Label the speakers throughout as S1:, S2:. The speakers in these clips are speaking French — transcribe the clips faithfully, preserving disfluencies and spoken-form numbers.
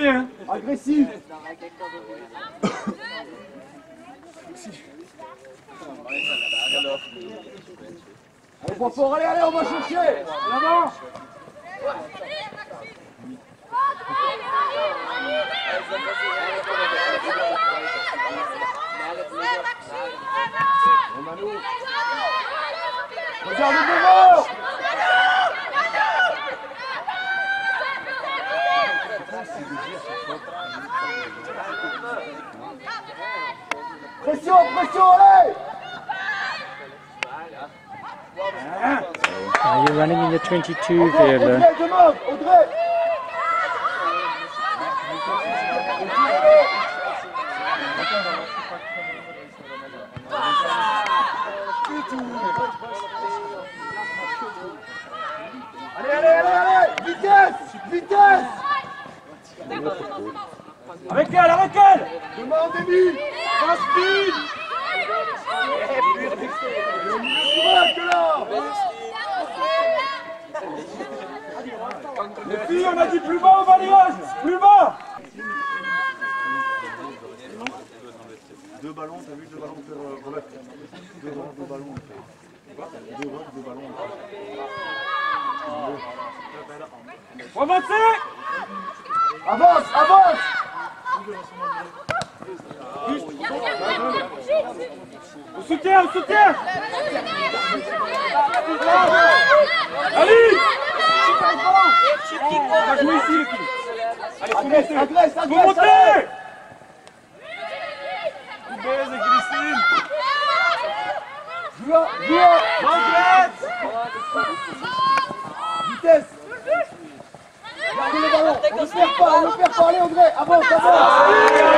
S1: bien.
S2: Agressif. Allez, point fort, allez, allez, on va chercher. L'avant. Regarde devant. Pression, pression, allez.
S3: Uh, you're running in the twenty-two there,
S2: Audrey,
S3: Audrey.
S2: demande, Audrey. Allez, allez, allez, allez. Vitesse, vitesse.
S1: Avec elle, avec elle.
S2: Demande, Émile. Un speed. Que là.
S1: Les filles, on a dit plus bas au balayage. Plus bas.
S4: Deux ballons, t'as vu deux ballons faire euh, relève. Deux ballons, deux ballons. Deux ballons, deux ballons.
S1: Faut avancer.
S2: Avance, avance.
S1: On soutient, on soutient. Allez. On va jouer ici les filles. Allez, faut monter.
S2: Agresse,
S1: Faut
S2: agresse,
S1: monter.
S2: allez.
S1: Baise et Christine.
S2: Joueur, joueur. Vitesse. Gardez le ballon. On ne perd pas, on ne perd pas. Allez, Audrey, avance, avance.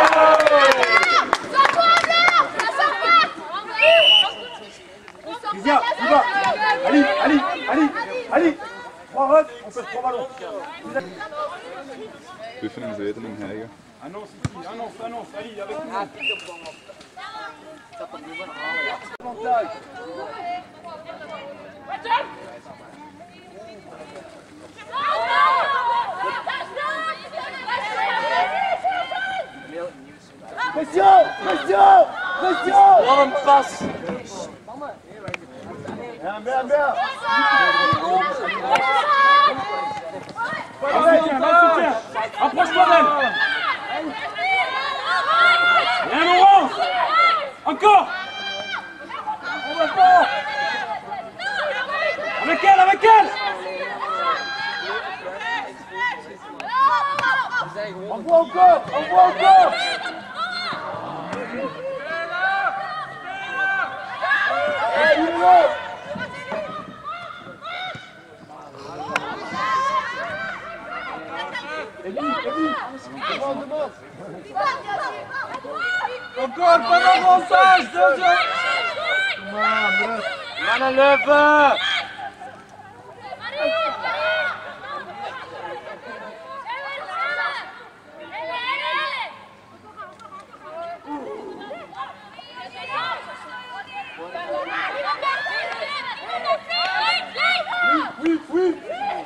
S1: Viens, tu vas. Allez, allez, allez, allez. Trois runs, on fait trois ballons.
S4: Befinden Sie in den Heiger.
S1: Annonce ici, annonce, annonce, allez, avec nous.
S2: Avantage. Pression, pression, pression.
S5: Wat een pas!
S2: Bien, bien, bien.
S1: Va soutien, va soutien. Approche-toi d'elle. Bien, Laurent. Encore.
S2: On va pas.
S1: Avec elle, avec elle.
S2: Envoie encore, envoie encore. Allez, il est là. Émile, Émile, demande, demande.
S1: Encore, pas d'avantage.
S5: Manlöve!
S2: Oui, oui.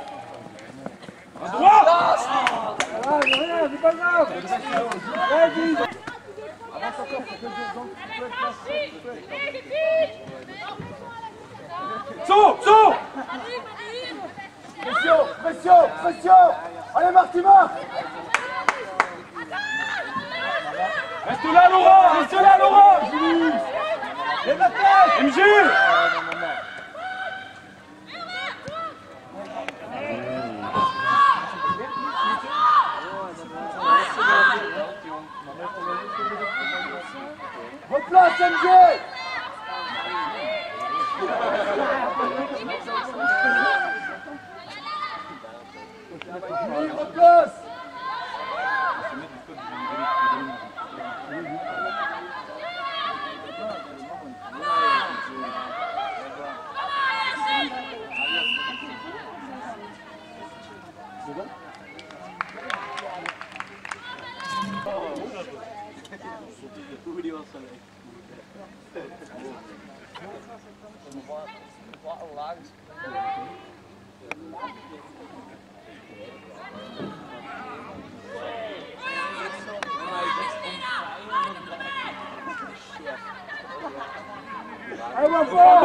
S1: À droite.
S2: Ah, il n'y a rien, c'est pas grave. Vas-y. Avance encore, ça fait deux ans.
S1: Saut, saut.
S2: Pression, pression, pression. Allez, Martima.
S1: Reste là, Laurent. Reste là, Laurent.
S2: Les batailles.
S1: M G.
S2: Replace, M G. Oui, replace. Allez, mon frère.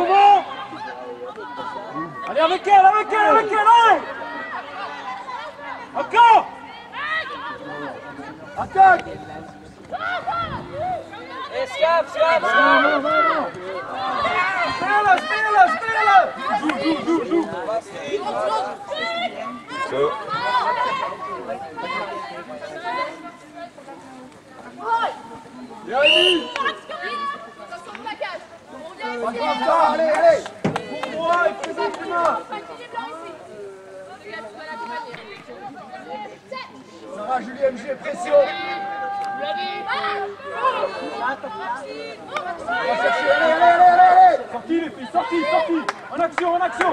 S1: Allez, avec elle, avec elle, avec elle, allez. Encore.
S2: Attaque.
S5: Escape, escape,
S2: Non,
S5: escape.
S2: non, non, non.
S1: Spela, spela, spela. Joue, joue, joue, joue.
S4: So.
S1: Bien, Rémi.
S2: Pas comme ça, allez, allez.
S1: Pour moi, et fais des humains.
S2: Sarah, Julie, M G, pression. On va chercher, allez, allez, allez, allez, allez.
S1: Sorti les filles, sorti, sorti. En action, en action.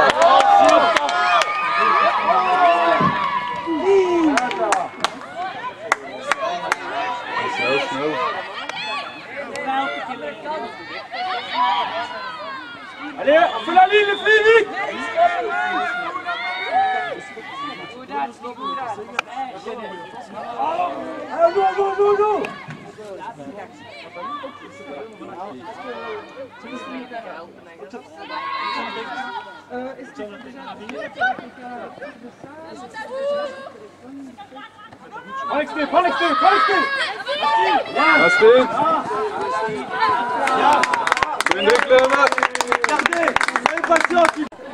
S4: Snel, snel.
S1: Allez, on fait la ligne les filles, vite.
S2: Allez, nous, nous, nous, nous.
S1: Prends l'extérieur, prends l'extérieur, prends l'extérieur.
S4: Laat het. Schön wegklemmen.
S1: Regardez, soyez patients.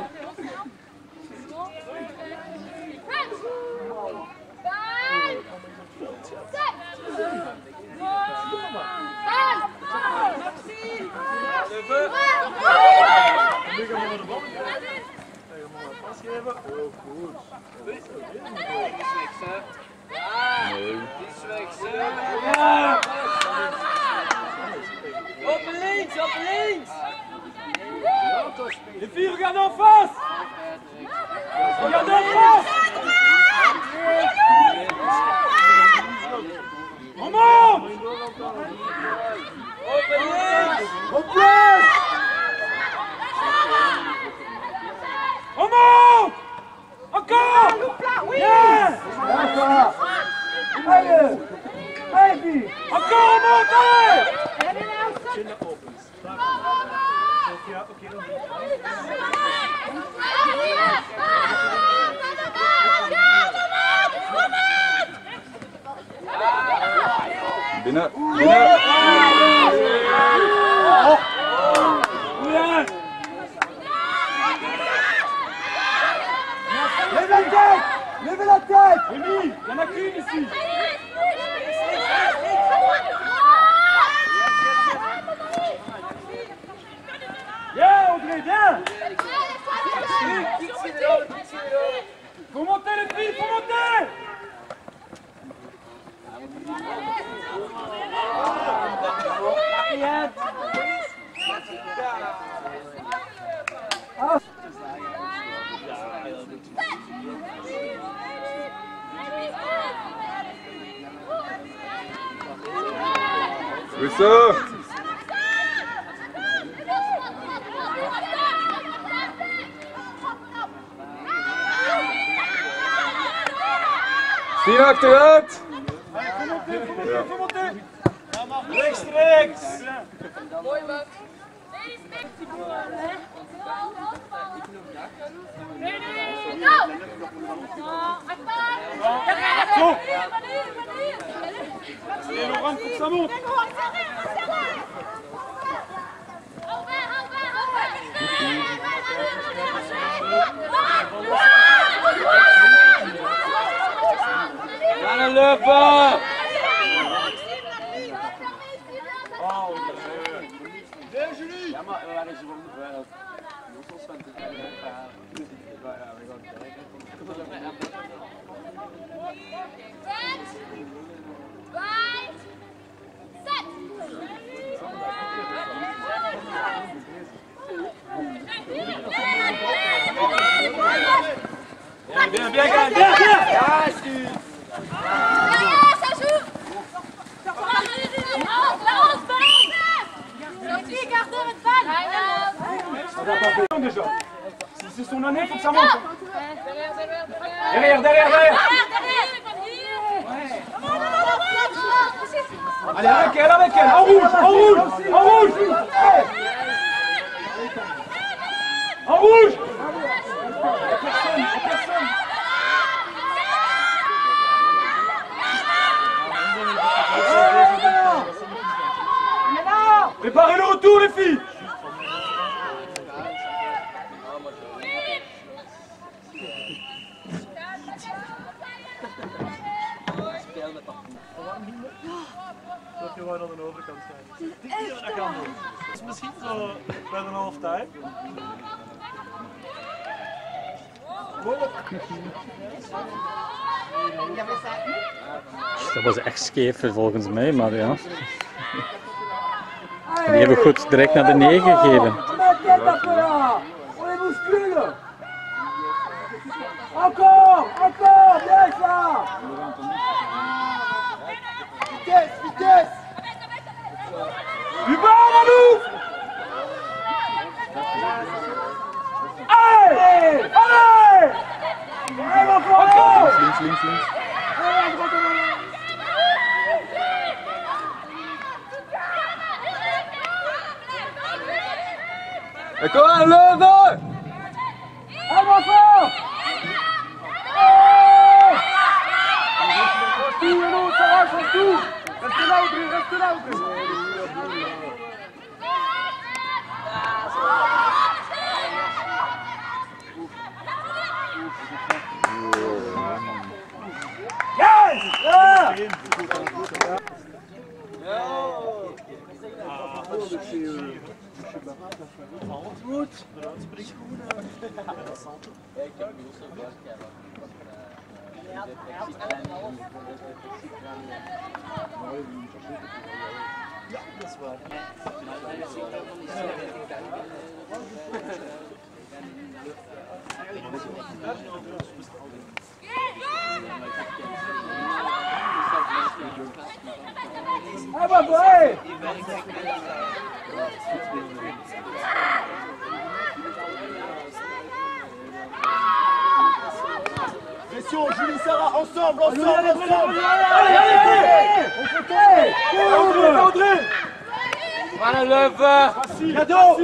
S5: Open links, open links.
S1: Les filles, regardez en face. Regardez en face. On monte.
S5: Open links.
S2: On place.
S1: On monte. Encore. Bien.
S2: Allez, Sarah. Allez. Allez, fille.
S1: Encore, on monte, allez.
S4: Binnen, binnen.
S1: Bien.
S2: Lève la tête. Levez la tête.
S1: Rémi, il n'y en a qu'une ici. Bien, André, bien. Faut monter les filles, faut monter.
S4: Goed zo. Tien achteruit.
S1: Faut monter, faut monter, faut monter. Rechts, rechts.
S5: Mooi man.
S1: Go. Et Laurent, faut que ça monte.
S5: Aan de luppen.
S1: Bien, Julie. Bien, bien, bien, bien, bien. Déjà. Si c'est son année, il faut que ça monte. Derrière, derrière, derrière. Allez, avec elle, avec elle. En rouge, en rouge, en rouge. En rouge. Préparez le retour les filles.
S4: Dat je gewoon aan de overkant zijn. Ik denk niet dat dat kan doen. Dat is misschien zo bij de halftime.
S3: Dat was echt scheef volgens mij, maar ja. En die hebben goed direct naar de negen gegeven.
S2: Encore, encore, bien ça. Vitesse, vitesse.
S1: Du bas, Manu. Allez, allez. Allez, encore.
S3: Links, links, links.
S1: Et quand même, levez.
S2: Allez, encore. Restez là, Audrey, restez là, Audrey.
S4: Ja, dat is waar.
S2: Ah bah ouais. Pression, Julie Sarah, ensemble, ensemble, ensemble.
S1: Allez, allez, allez.
S2: On fait.
S1: Audrey, Audrey.
S5: Van der Leuven.
S1: Cadeau.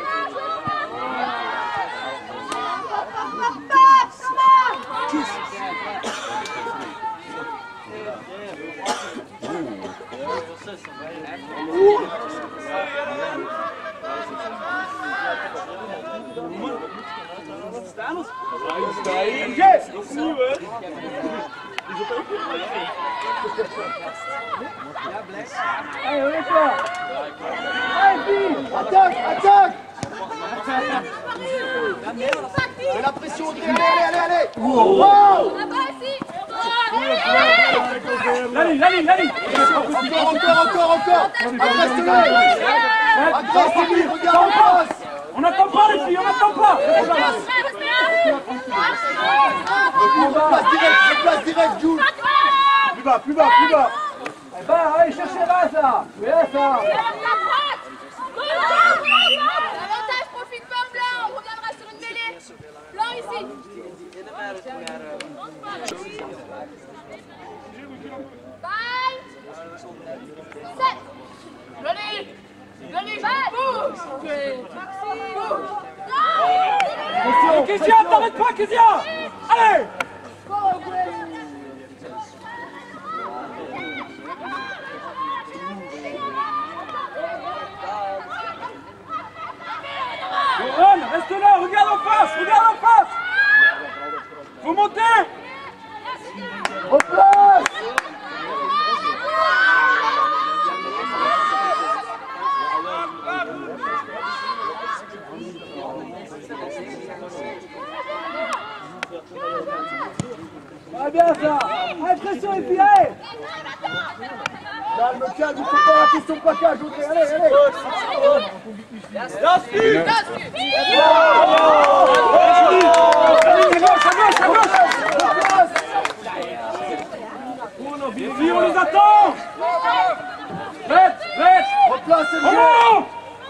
S4: Yes! Dat is nieuw, hè?
S2: Allez, on est là. Allez, fille. Attaque, attaque. Mets la pression, Audrey. Allez, allez, allez, allez. Wow.
S1: Lali, Lali, Lali.
S2: Encore, encore, encore, encore. Agresse-le. Agresse-le, regarde en face.
S1: On n'attend pas les filles, on n'attend pas.
S2: Replace direct, replace direct, Jules.
S1: Plus bas, plus bas, plus bas.
S2: Eh ben, allez, cherchez là, ça. Oui, là, ça.
S6: L'avantage profite pas au blanc, on reviendra sur une mêlée. Blanc ici. Bye. sept. Johnny. Johnny, bouge. Maxime. Bouge.
S1: Kezia, t'arrêtes pas, Kezia. Allez. Johan, reste là, regarde en face, regarde en face. Faut monter.
S2: Replace. Ah bien ça. Allez, pression et puis allez. Calme, calme, il faut pas la question de plaquage, Audrey. Allez, allez.
S1: Les filles, on les attend. Vite, vite.
S2: Replace,
S1: On monte.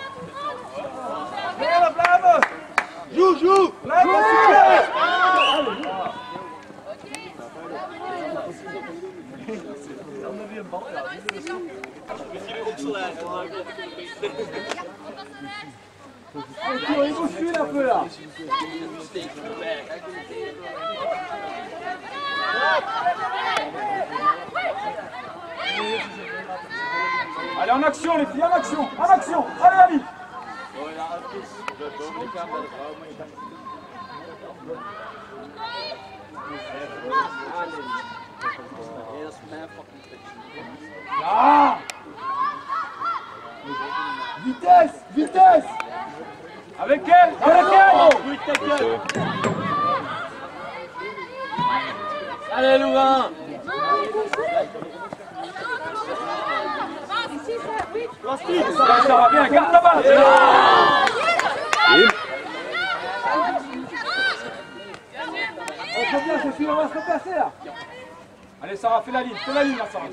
S2: Joue, joue. Il bouscule un peu là.
S1: Allez, en action les filles, en action, en action. Allez, Ali.
S2: Ah! Vitesse, vitesse.
S1: Avec elle, avec elle.
S5: Allez, Louvain.
S1: Ça va bien, garde la balle.
S2: On peut bien, c'est sûr, on va se replacer là.
S1: Allez Sarah, fais la ligne, fais la ligne là Sarah.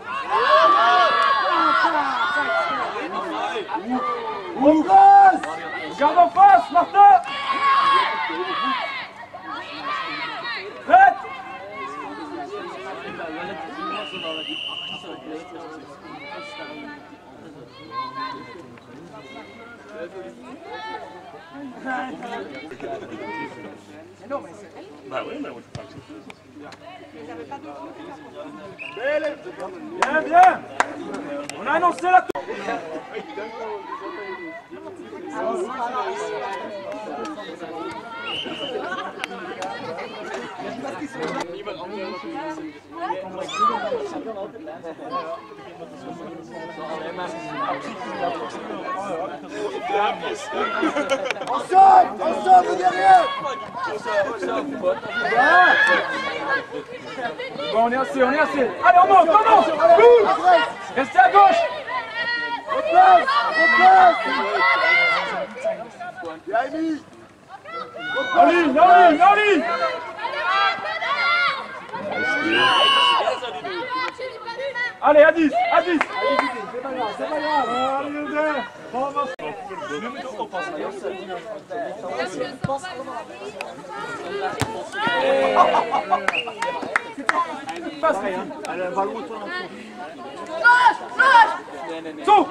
S2: On place.
S1: Regarde en face, Martin. Prête.
S4: Bah oui, mais on peut
S1: Bien, bien. On a annoncé la tour.
S2: Ensemble, ensemble derrière.
S1: Bon, on est assez, on est assez. Allez, on monte, on monte. Bouge. Restez à gauche.
S2: On place, on place. Yaimi.
S1: En ligne, en ligne, en ligne. Allez, à dix, à dix.
S2: C'est pas grave, c'est pas grave.
S1: Allez, Youssef. On va passe, les filles.
S4: Allez, un ballon autour d'un
S6: Gauche, gauche.
S1: Sauf.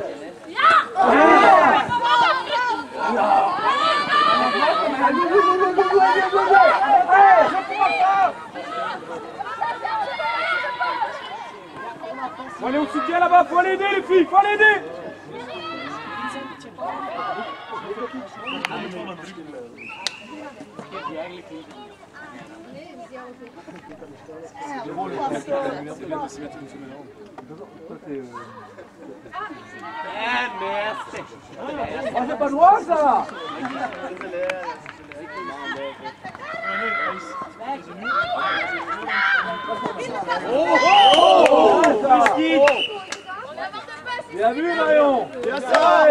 S1: Faut aller au soutien là-bas, faut aller aider les filles, faut aller aider.
S2: Oh, c'est pas droit ça.
S1: Oh,
S2: Bien vu Marion. Bien ça.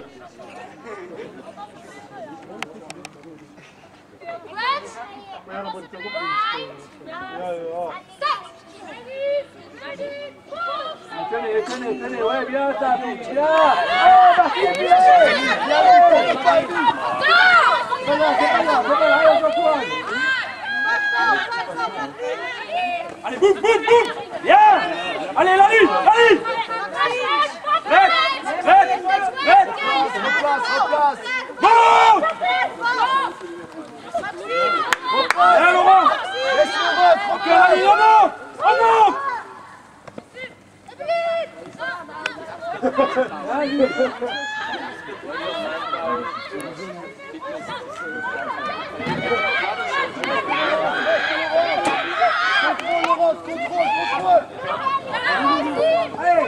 S2: Tenez, tenez, tenez, ouais, bien ça, bien. Oh, Marty, bien. Bien, c'est pas grave, c'est pas grave, c'est pas grave, allez, on s'encourage.
S1: allez, boum, boum, boum. Bien. Allez, Lali, Lali. Prête, prête, prête.
S2: Replace, replace.
S1: Boum. Bien, Laurent.
S2: Laisse-le battre.
S1: Ok, Lali, on monte, on monte.
S2: Contrôle Laurence, contrôle, contrôle. Allez,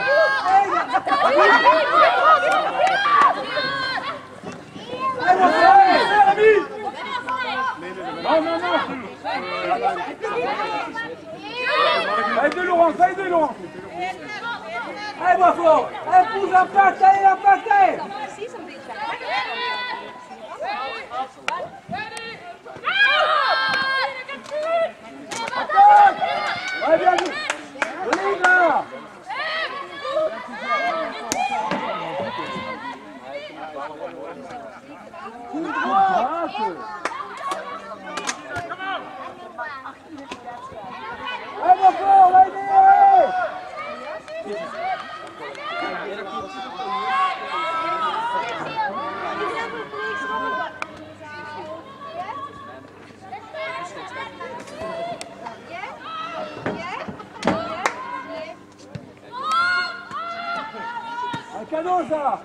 S1: Allez, non, non, non. Va aider Laurent, va aider Laurent.
S2: allez, moi fort. Allez, pousse l'impact, allez, l'impact, allez. Allez, bien joué. Allez, là. Coup droit. Allez, moi fort, allez, allez.
S1: Canosa!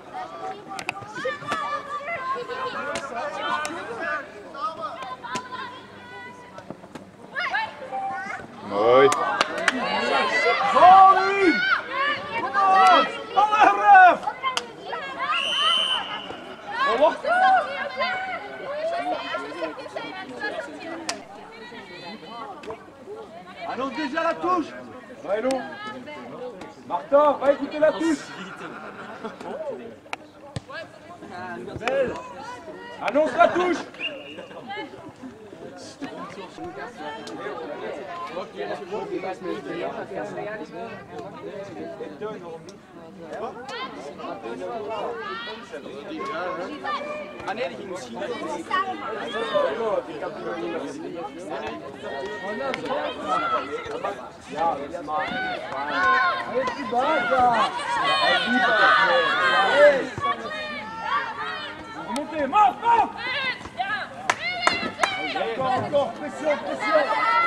S4: Mooi.
S1: Sorry! Alle ref! Oh, wacht!
S2: Annonce déjà la touche.
S1: Ouais, non. Martin, va écouter la touche. Belle. Annonce la touche.
S5: Ah nee, die ging misschien wel.
S1: Ja, dat is maar. Hij is die baas daar. Remontez, monte, monte. Encore, encore, pression, pression.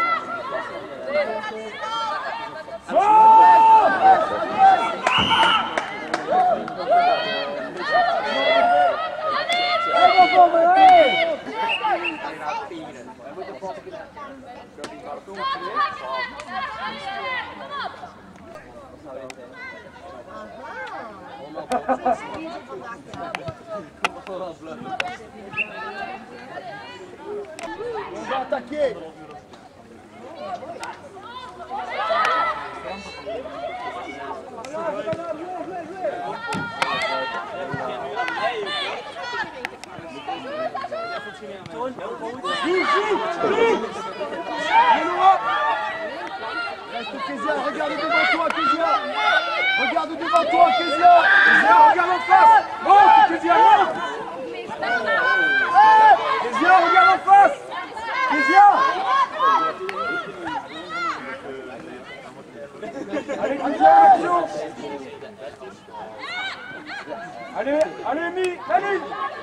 S2: On va attaquer. Reste Kezia, regarde devant toi Kezia. Regarde devant toi Kezia.
S1: Kezia, regarde en face. Monte, Kezia, monte. Kezia, regarde en face. Kezia. Allez, Kezia, action. Allez, allez, Mi, allez.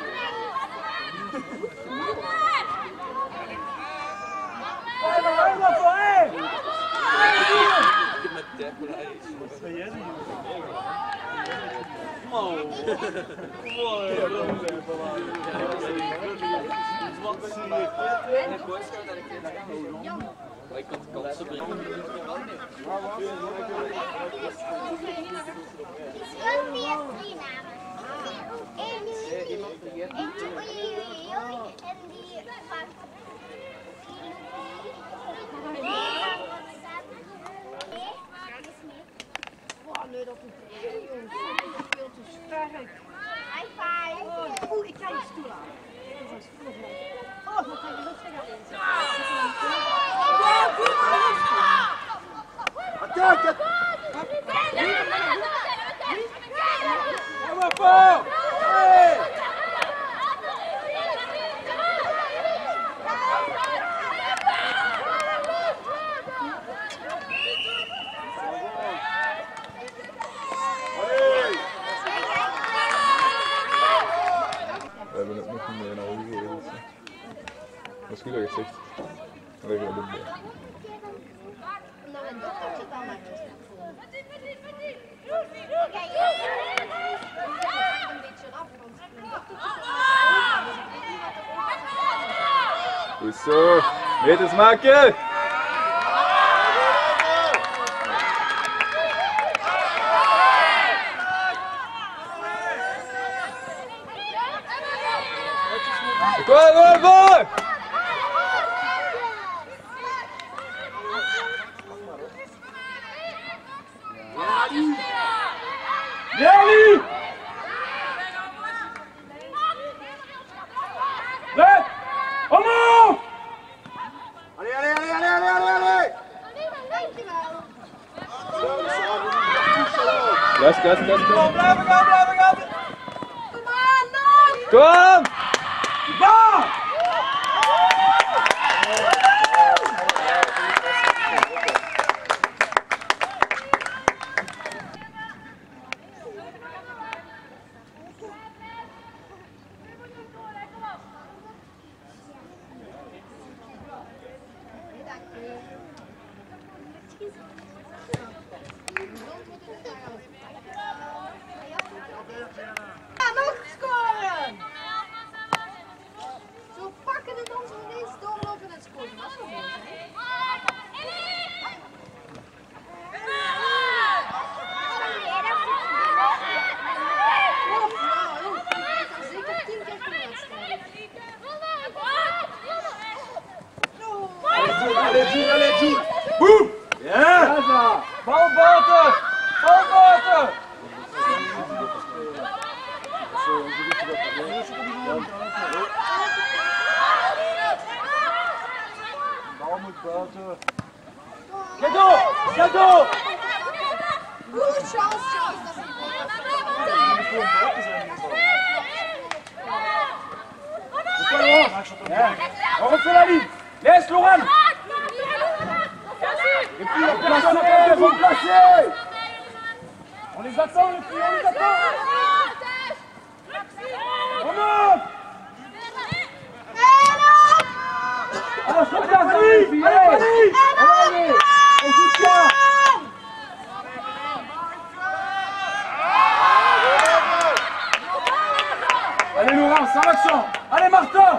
S1: Allez, allez, allez.
S5: Ik kan het kansen brengen.
S6: Nee, dat is veel te sterk. High five. Oeh, ik krijg je stoel aan. Oh, wat ga je rustig aan.
S2: Attaque.
S1: Kom maar voor.
S4: We hebben het nog niet meer naar ogen gegeven. Dus. Dat is goed dat je het zegt. Dan leggen we het bij. Goed zo. Meters maken! Kom maar, voor!
S1: Nelly! Let! Omhoog!
S2: Allez, allez, allez, allez, allez, allez, allez.
S4: Gas, gas, gas, gas.
S1: Blijven gaan, blijven gaan!
S4: Kom!
S1: Bam!
S6: chance, chance.
S1: On refait la ligne. Laisse Laurent. Et puis la personne après, vous placez. On les attend, les filles, on les attend. Remonte. Alors, je regarde, allez, allez, allez, allez, on soutient. Allez Laurent, sans l'action. Allez Martin.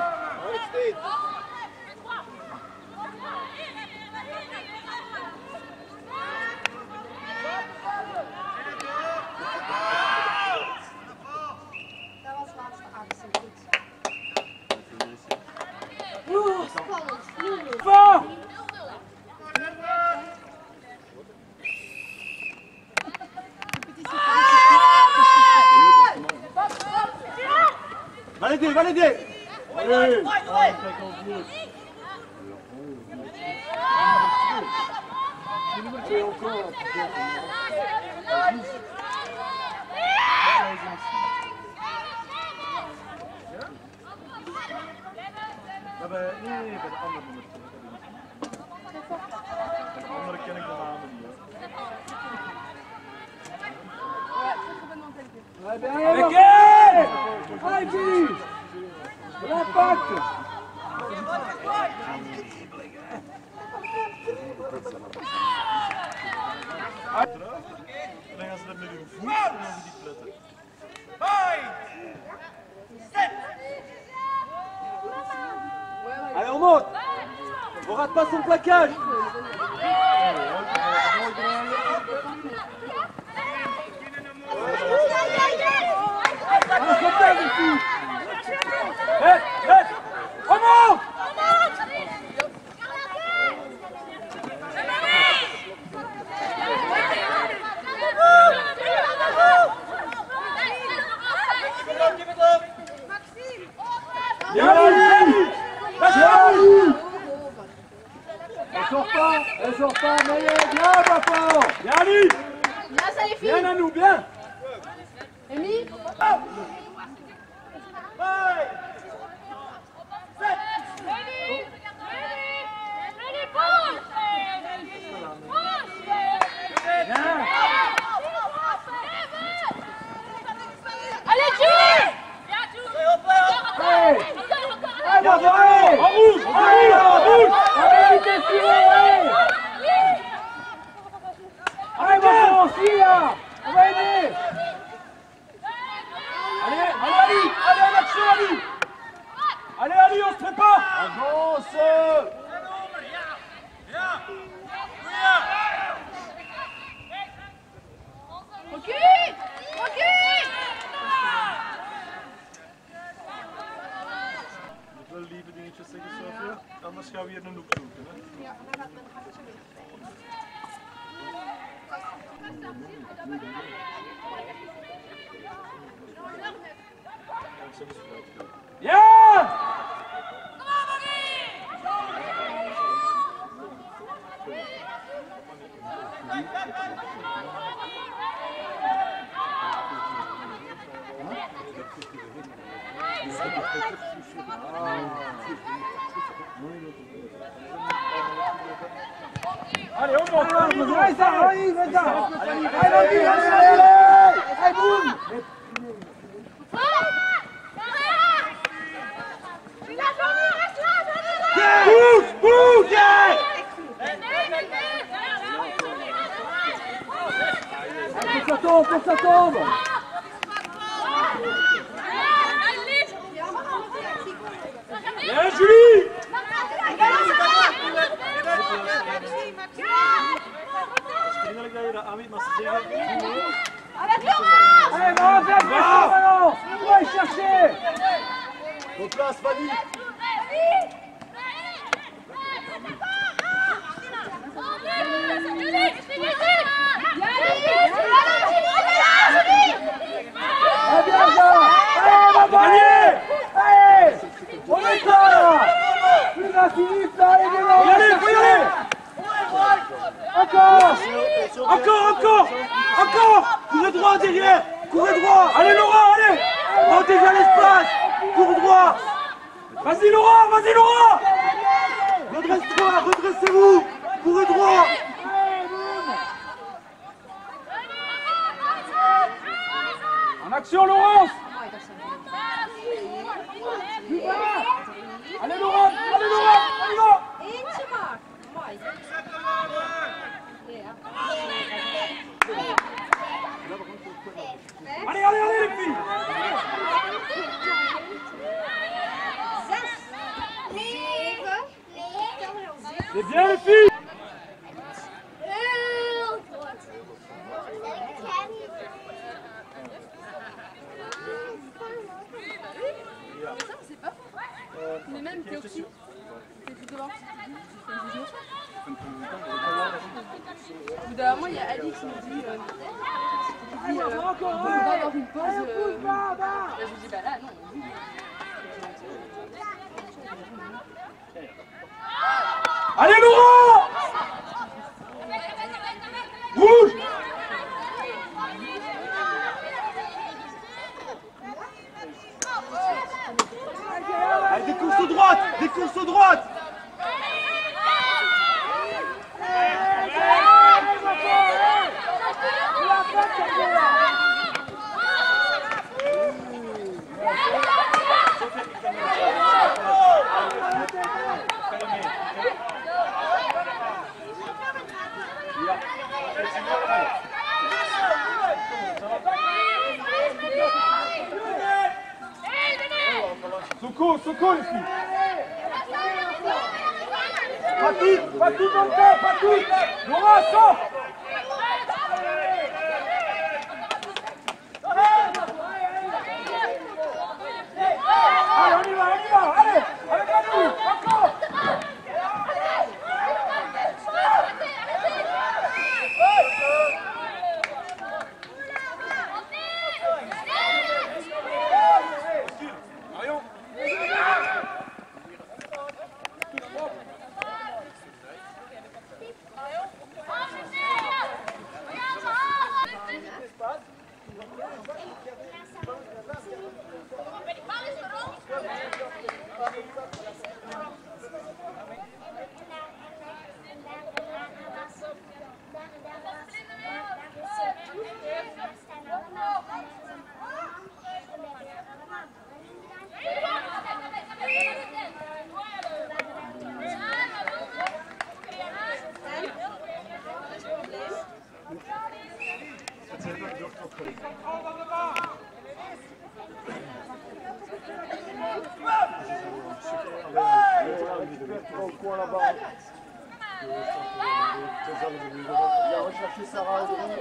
S1: Fort.
S2: Validez, validez. Allez.
S4: Nee, bij de andere nummer. De andere ken ik de namen niet.
S1: Avec elle. Allez Billy. L'impact.
S4: Dan gaan ze er met hun voet en dan gaan ze die pletten.
S2: Allez, on monte. On rate pas son plaquage.
S1: Hé, hé, remonte.
S2: Elle sort pas, elle sort pas, mais bien, papa.
S1: Bien Ali.
S6: Là, ça les filles.
S1: Bien à nous, bien.
S6: Amy. Allez, Julie.
S1: Allez, allez, en rouge, en rouge, en rouge. Allez, vite, allez. Allez, maintenant, aussi, là. On va aider. Allez, allez, Ali. Allez, en action, Ali. Allez, Ali, on se prépare.
S2: Avance.
S6: Recule. Recule.
S4: Je moet wel lieve dingetjes zeggen, Sofia. Anders gaan we hier een hoek zoeken. Hè?
S6: Ja, dan gaat dan gaat het zo weer.
S1: Bien. Allez, on monte. Allez, ça, allez, vas-y. Allez, allez, allez, allez, boum. Bouge, bouge.
S2: Pour ça tombe, pour ça tombe.
S1: Bien, Julie.
S4: Eigenlijk dat je dat aanbiedt, maar ze zeggen...
S1: Allez, va, viens, viens, ballon. On va y chercher.
S2: Au place, Fanny.
S1: Allez, bien, Jean. Allez, on va gagner. Allez, on est là. Plus d'un Philippe, là, allez, viens, on va y aller, faut y aller. Encore. Encore, encore. Encore. encore. Courez droit derrière. Courez droit. Allez Laurent, allez. Protégez l'espace. Cours droit. Vas-y Laurent, vas-y Laurent. Redresse-toi, redressez-vous. Courez droit. En action Laurence. Allez Laurent, allez Laurent, allez Laurent.
S6: Eentje maar. Mooi.
S1: Allez, allez, allez les filles.
S6: Zes. Zeven.
S1: C'est bien les filles.
S6: Heel goed.
S7: Ça, c'est pas faux. Mais même, t'es au-dessus. T'es tout devant. Au bout d'un moment, il y a Ali qui nous dit euh, qui dit, euh, on va dans une pause. Euh, là, je lui dis, bah là, non.
S1: Allez Laurent. Rouge. Allez, des courses droites, des courses droites. Soko, Soko les filles. Pas toutes, pas toutes dans le camp, pas toutes. Laurent, sors. Allez, on y va, on y va, allez, avec la nous, encore. Au coin là-bas. Il a recherché Sarah Audrey.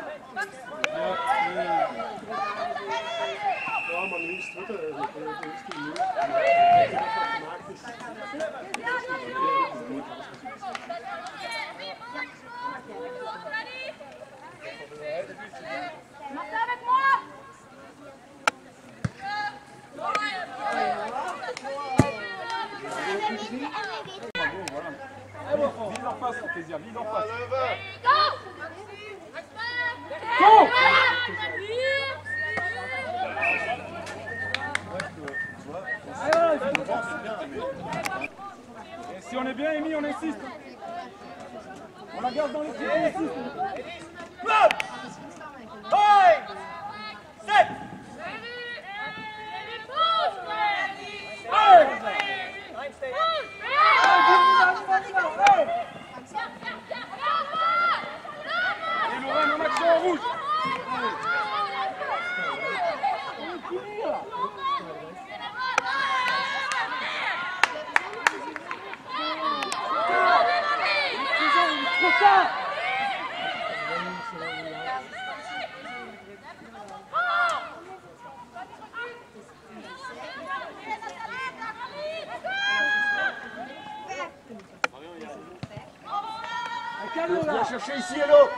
S1: Ja, man liest het, dat is niet
S6: Martha avec moi.
S1: Vise en face, Fantasia, vise en face. Et si on est bien émis, on insiste. On la garde dans les pieds, on insiste. sept. Et Laurent en action en rouge. Viens chercher ici, Hello.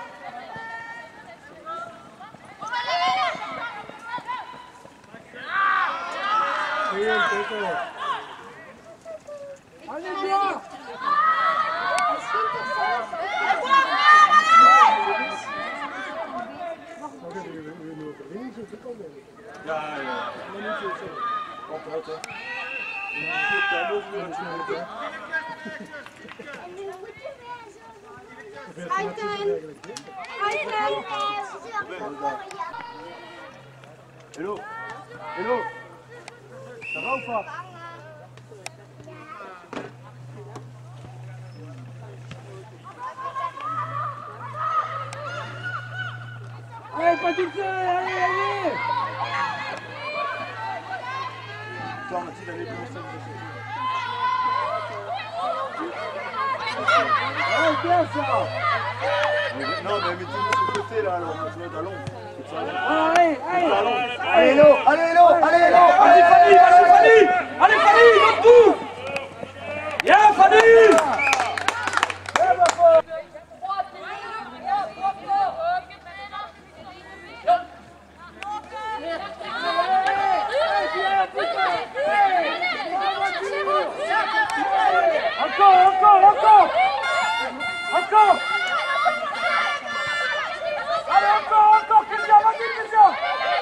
S1: Allez, bien.
S4: Ja, ja. Altijd, hè. Ja, boven weer een schoen. Hello. Hello. Ça va ou pas?
S2: Allez, pas tout seul, allez, allez.
S4: Attends, Mathilde, allez, commence
S2: Ah, bien ça.
S4: Non, mais mettez-vous sur le côté là, alors, je vais être à l'ombre.
S2: Ah, allez, allez.
S4: Allez, Hello, allez, Hello, allez, Hello.
S1: Allez Fanny, vas-y Fanny. Allez Fanny, donne tout. Viens Fanny. Encore, encore, encore. Encore. Allez, encore, encore, Christian, vas-y, Christian.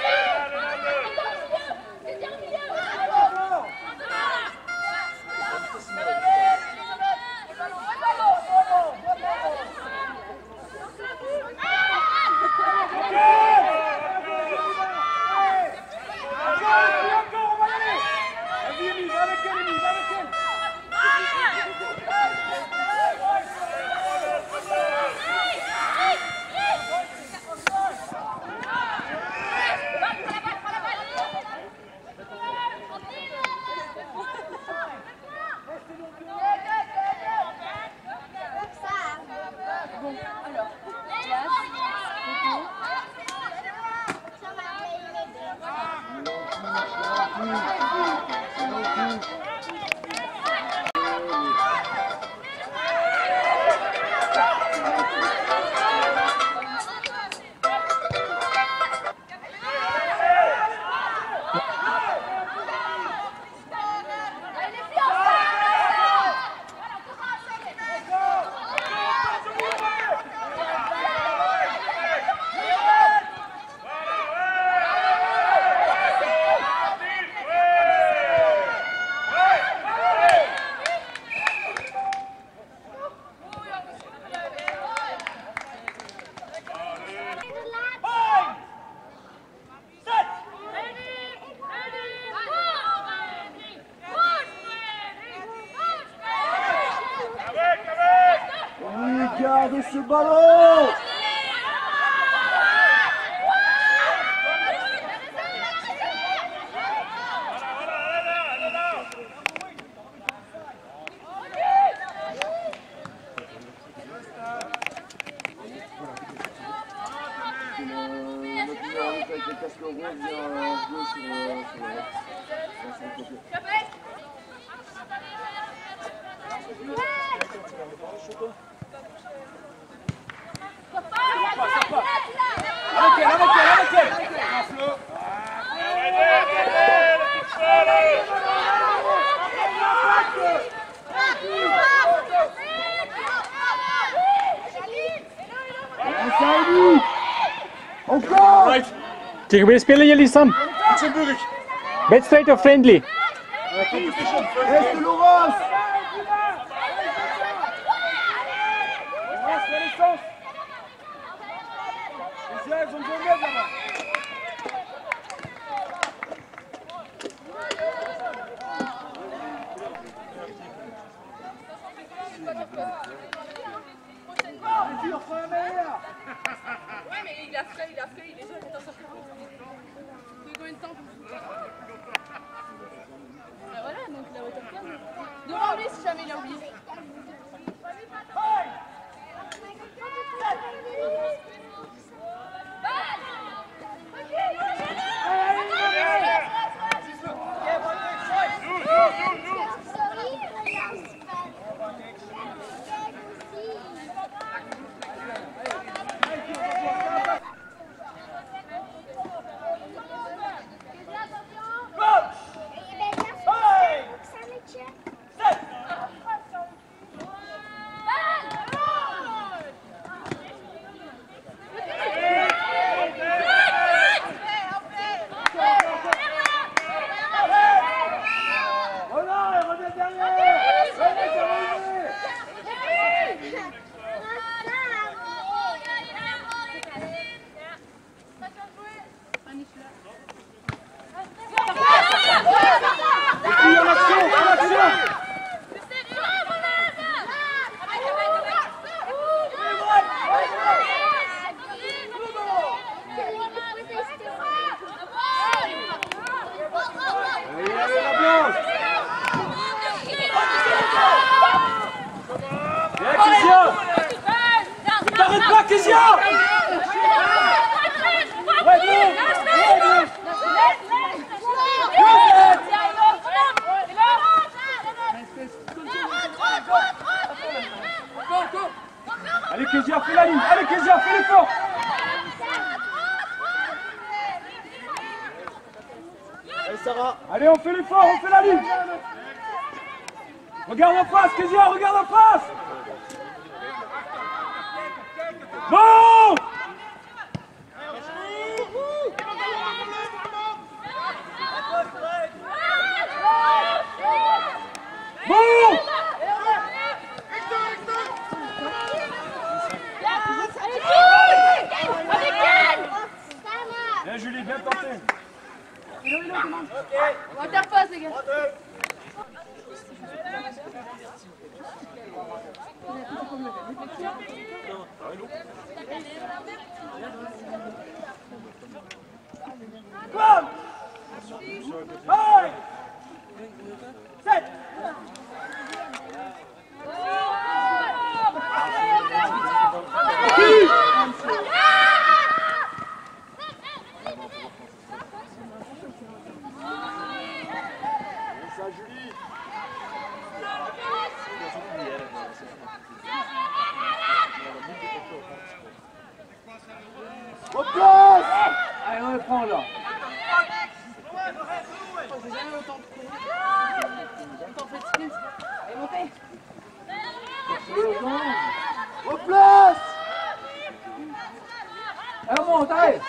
S2: Regardez ce ballon. Encore.
S3: Tegen wie spelen jullie, Sam?
S4: Luxemburg.
S3: Wedstrijd of friendly?
S2: Est de Laurence.
S7: Ouais, mais il a fait, il a fait, il est jeune, attends, ça fait combien de temps? Bah voilà, donc il a voté quinze. Devant lui si jamais il a oublié.
S1: Allez, on fait l'effort, on fait la ligne. Regarde en face, Kezia, regarde en face. Bon. Bon. Bien Julie, bien tenté.
S7: Interface, les gars.
S1: Come. Hey. Set.
S2: Allez, on le prend là.
S7: J'ai jamais autant couru. Autant fatigué. Allez, montez.
S2: Replace. Allez, on monte, allez.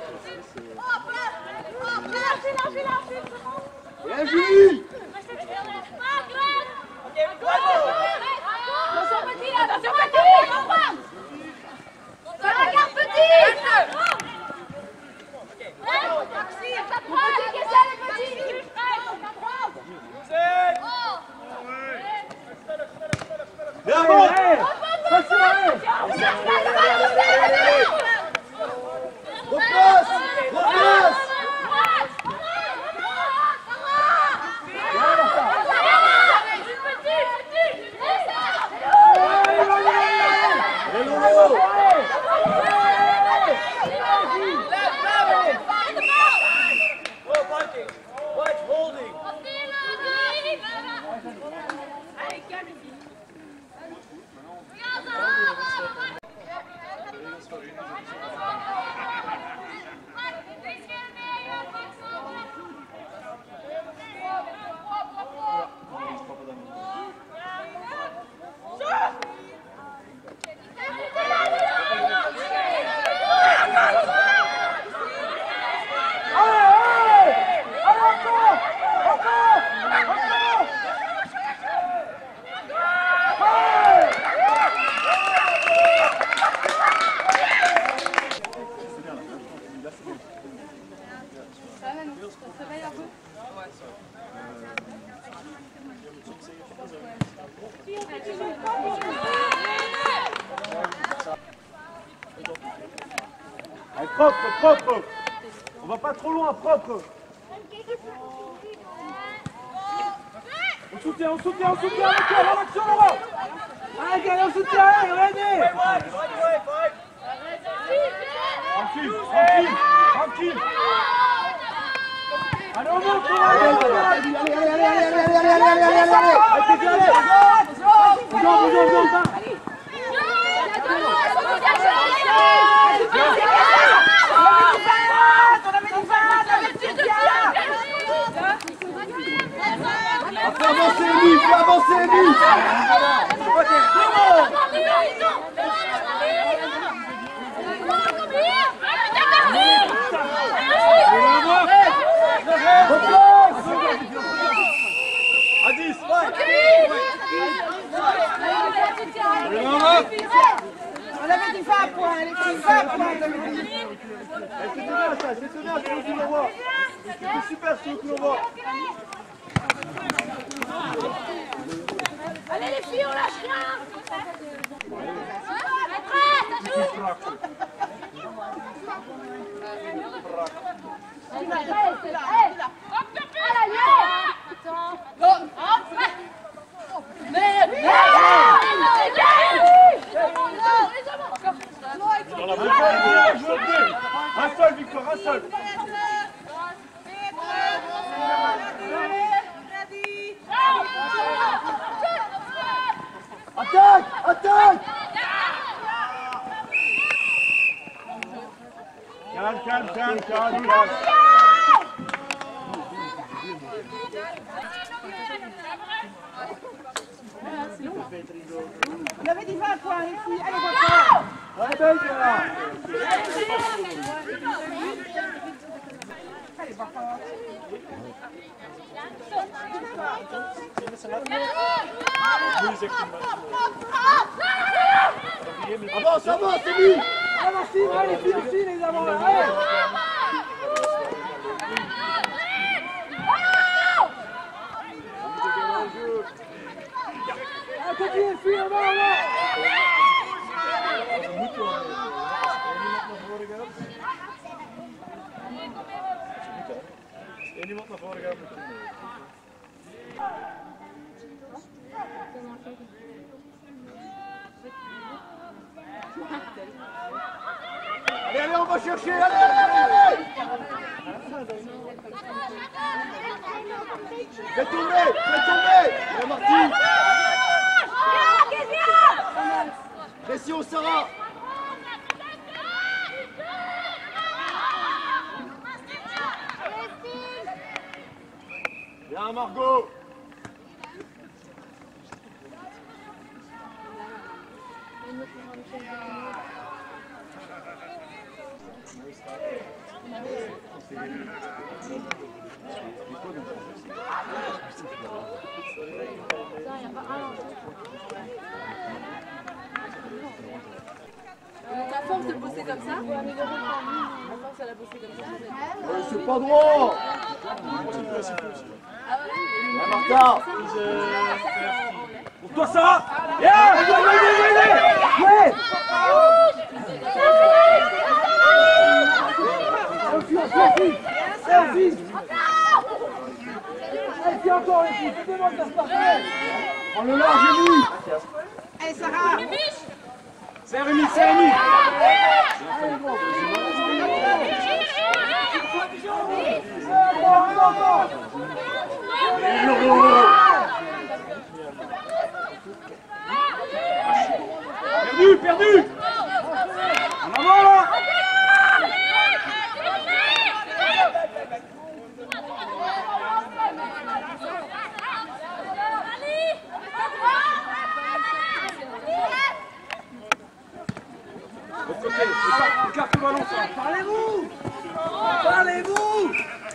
S2: Bien, Julie.
S6: Attention petit, attention petit. Ça regarde petit. Mon petit, qu'est-ce que c'est le petit?
S1: Bien bon. Facile, allez.
S2: Replace. Replace.
S1: Allez, propre, propre. On va pas trop loin, propre. On soutient, on soutient, on soutient, on en action, Laura. Allez, allez, on soutient, allez, allez. Tranquille, tranquille, tranquille. Allez, on monte, on
S2: Allez, allez, allez, allez, allez, allez, allez, allez, allez, allez.
S1: Bonjour, bonjour, bonjour.
S2: Faut avancer les billes, faut avancer les billes.
S1: À dix.
S6: On avait dit vingt points, elle était vingt points.
S1: C'était bien ça, c'était bien sur le coup d'envoi. C'était super sur le coup d'envoi.
S6: Allez les filles, on lâche rien. Prêt, ça joue.
S1: Un seul, Victor, un seul.
S2: Attaque, attaque.
S1: Calme, calme, calme, calme, calme.
S6: On avait dit vingt points, les filles. Allez, vingt points.
S2: Allez, belle, là.
S6: Allez, vingt points.
S2: Avance, avance, c'est lui.
S6: Allez, filles, allez, filles aussi, les amants. Allez. Continue, filles, en bas, en bas.
S4: En iemand naar voren gaat met hem.
S2: Allez, allez, on va chercher, allez, allez, allez. Fais tomber, fais tomber. Allez, Marty. Pression, Sarah. Bien, Margot.
S7: Donc à force de bosser comme ça, à force à la bosser comme ça,
S2: Euh, c'est pas droit.
S7: ah ouais,
S2: Ouais, Martha.
S1: Pour toi, Sarah. Yeah. Allez, allez, allez, allez. Ouais.
S6: Sophie, Sophie. Sophie. Allez, puis encore, les filles. Faites-moi de se partir.
S2: Prends le large, Émilie.
S6: Allez, Sarah.
S1: C'est Rémi, c'est Rémi. Perdu, perdu. En avant là. L'autre côté, écarte, écarte le ballon, ça.
S6: Parlez-vous. Parlez-vous.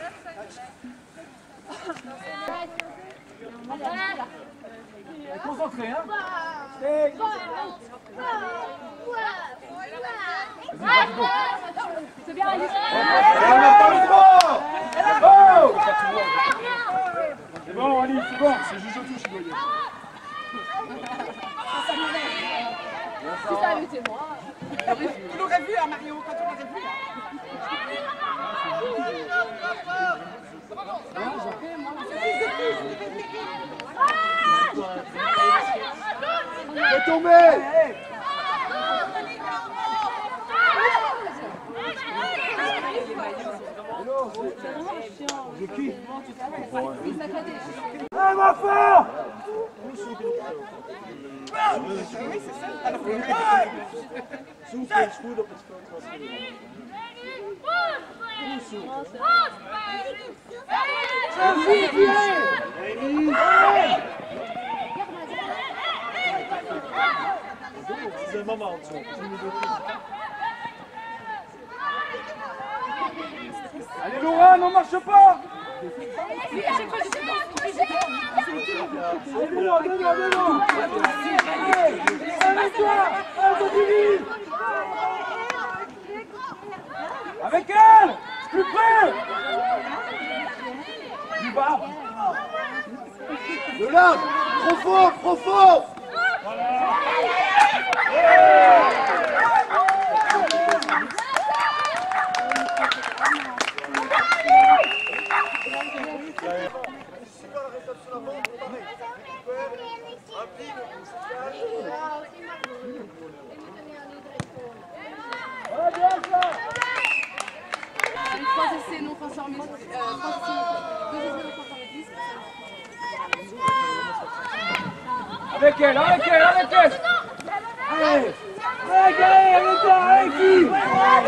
S1: Concentré, hein.
S7: c'est bien, Alice.
S2: Et on n'a pas le droit. Oh.
S1: C'est bon, Ali, c'est bon. C'est juste au touche, il doit y aller.
S7: Si ça avait été moi.
S6: Tu l'aurais vu, hein, Mario, quand tu l'aurais vu.
S2: Fais tomber.
S1: Je kiffe.
S6: Ah, ma fort.
S4: Zoek eens goed op het veld was gereden.
S6: Sophie, tirez.
S4: C'est maman en dessous.
S1: Allez, Laura, n'en marche pas.
S6: Allez, devant, devant, devant. Allez, amène-toi. Allez, continue.
S1: Avec elle. Plus près. Plus bas.
S2: Le large. Trop fort, trop fort.
S7: Les trois essais non transformés, euh, trois essais, deux essais non transformés, dix.
S1: Avec elle, avec elle, avec elle.
S6: Allez. Allez, allez, allez, allez, qui.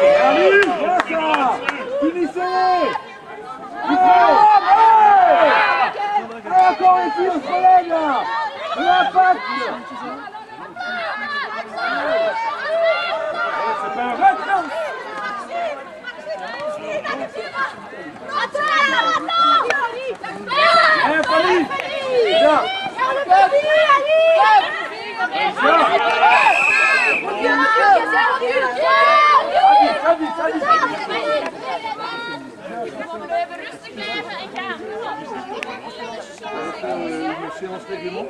S6: Allez, bien ça. Finissez. Allez.
S2: ballon les filles, on se relève là. L'impact.
S1: C'est pas un rat, là. Allez, Fanny. Là.
S4: Une séance règlement.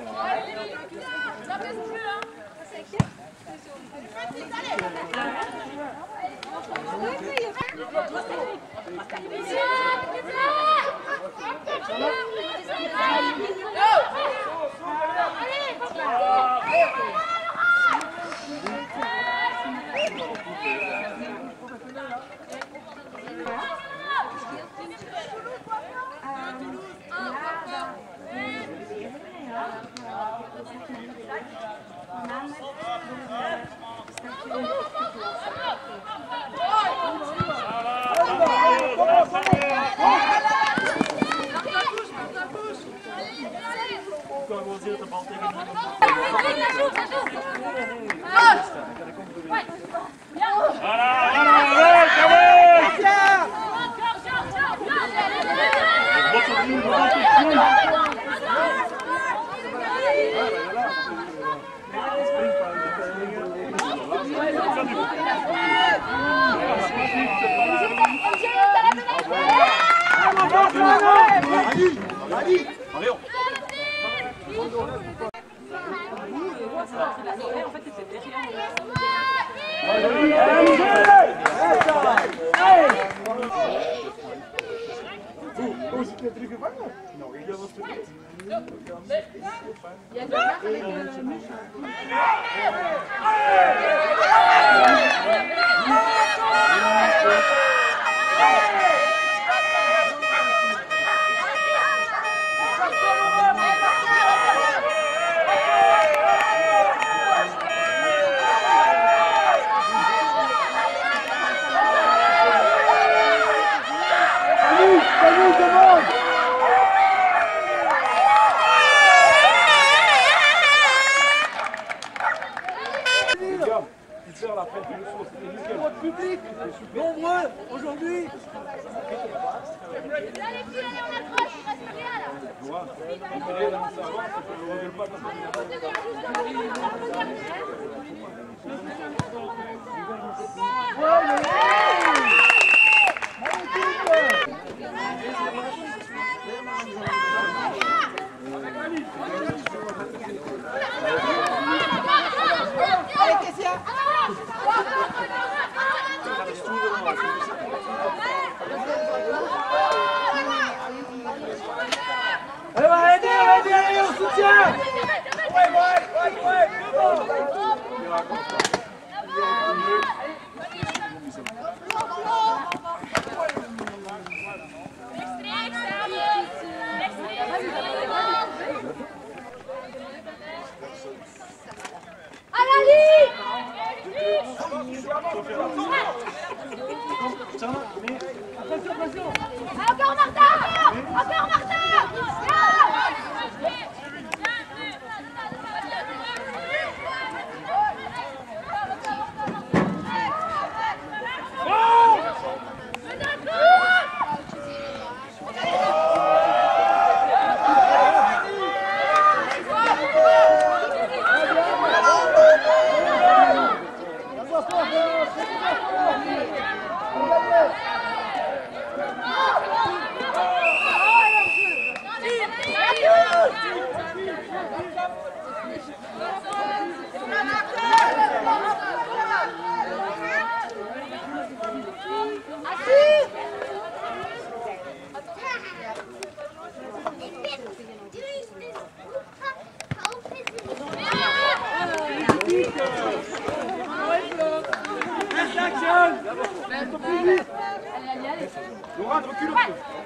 S2: Public, nombreux aujourd'hui.
S1: Allez, aidez, aidez, allez, on soutient. Ouais, ouais, ouais, ouais.
S6: Encore Martin! Encore Martin!
S1: Laurent, recule un peu.